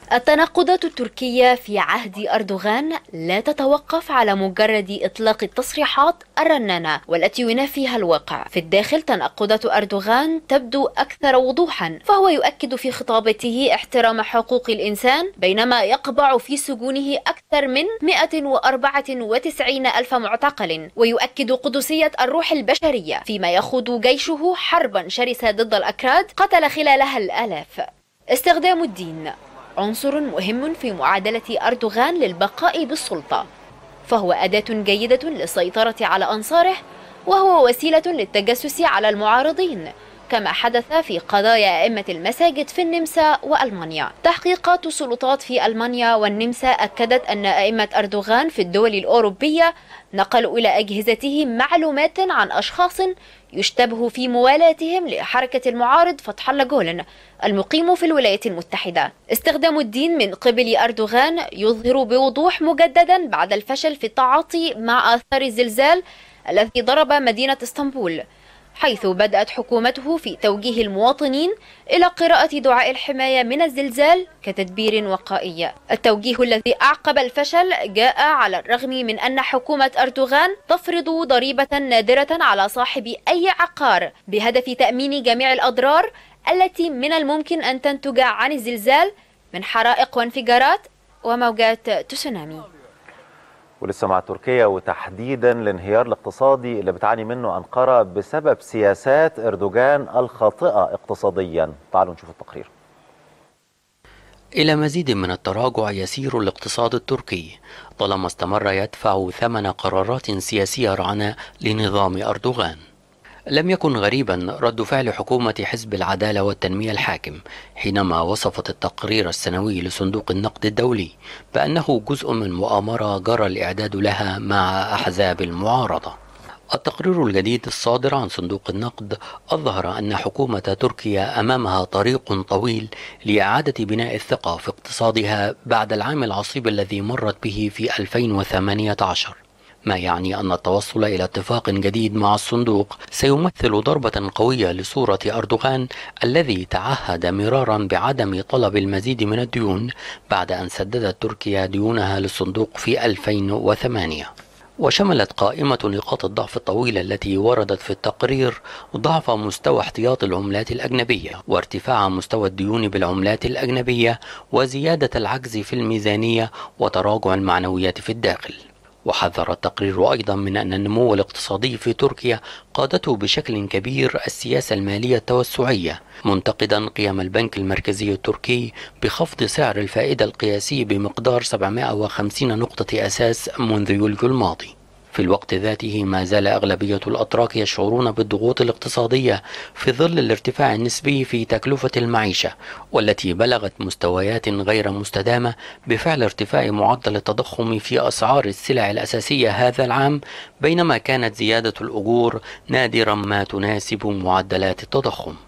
التناقضات التركية في عهد أردوغان لا تتوقف على مجرد إطلاق التصريحات الرنانة والتي ينافيها الواقع. في الداخل تناقضات أردوغان تبدو أكثر وضوحا، فهو يؤكد في خطابته احترام حقوق الإنسان بينما يقبع في سجونه أكثر من 194 ألف معتقل، ويؤكد قدسية الروح البشرية فيما يخوض جيشه حربا شرسة ضد الأكراد قتل خلالها الآلاف. استخدام الدين عنصر مهم في معادلة أردوغان للبقاء بالسلطة، فهو أداة جيدة للسيطرة على أنصاره وهو وسيلة للتجسس على المعارضين، كما حدث في قضايا أئمة المساجد في النمسا وألمانيا. تحقيقات السلطات في ألمانيا والنمسا أكدت أن أئمة أردوغان في الدول الأوروبية نقلوا إلى أجهزتهم معلومات عن أشخاص يشتبه في موالاتهم لحركة المعارض فتح الله جولن المقيم في الولايات المتحدة. استخدام الدين من قبل أردوغان يظهر بوضوح مجددا بعد الفشل في التعاطي مع آثار الزلزال الذي ضرب مدينة اسطنبول، حيث بدأت حكومته في توجيه المواطنين إلى قراءة دعاء الحماية من الزلزال كتدبير وقائي. التوجيه الذي أعقب الفشل جاء على الرغم من أن حكومة أردوغان تفرض ضريبة نادرة على صاحب أي عقار بهدف تأمين جميع الأضرار التي من الممكن أن تنتج عن الزلزال من حرائق وانفجارات وموجات تسونامي. ولسه مع تركيا وتحديدا الانهيار الاقتصادي اللي بتعاني منه أنقرة بسبب سياسات أردوغان الخاطئة اقتصاديا. تعالوا نشوف التقرير. إلى مزيد من التراجع يسير الاقتصاد التركي طالما استمر يدفع ثمن قرارات سياسية رعناء لنظام أردوغان. لم يكن غريبا رد فعل حكومة حزب العدالة والتنمية الحاكم حينما وصفت التقرير السنوي لصندوق النقد الدولي بأنه جزء من مؤامرة جرى الإعداد لها مع أحزاب المعارضة. التقرير الجديد الصادر عن صندوق النقد أظهر أن حكومة تركيا أمامها طريق طويل لإعادة بناء الثقة في اقتصادها بعد العام العصيب الذي مرت به في 2018، ما يعني أن التوصل إلى اتفاق جديد مع الصندوق سيمثل ضربة قوية لصورة أردوغان الذي تعهد مرارا بعدم طلب المزيد من الديون بعد أن سددت تركيا ديونها للصندوق في 2008. وشملت قائمة نقاط الضعف الطويلة التي وردت في التقرير ضعف مستوى احتياط العملات الأجنبية وارتفاع مستوى الديون بالعملات الأجنبية وزيادة العجز في الميزانية وتراجع المعنويات في الداخل. وحذر التقرير أيضا من أن النمو الاقتصادي في تركيا قادته بشكل كبير السياسة المالية التوسعية، منتقدا قيام البنك المركزي التركي بخفض سعر الفائدة القياسي بمقدار 750 نقطة أساس منذ يوليو الماضي. في الوقت ذاته ما زال أغلبية الأتراك يشعرون بالضغوط الاقتصادية في ظل الارتفاع النسبي في تكلفة المعيشة والتي بلغت مستويات غير مستدامة بفعل ارتفاع معدل التضخم في أسعار السلع الأساسية هذا العام، بينما كانت زيادة الأجور نادرا ما تناسب معدلات التضخم.